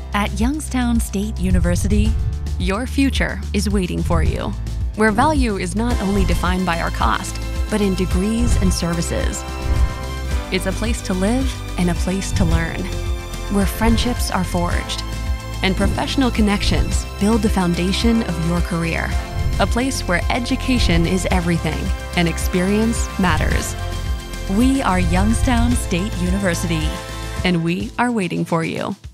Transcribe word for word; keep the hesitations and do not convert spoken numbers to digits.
At Youngstown State University, your future is waiting for you, where value is not only defined by our cost, but in degrees and services. It's a place to live and a place to learn, where friendships are forged and professional connections build the foundation of your career. A place where education is everything and experience matters. We are Youngstown State University, and we are waiting for you.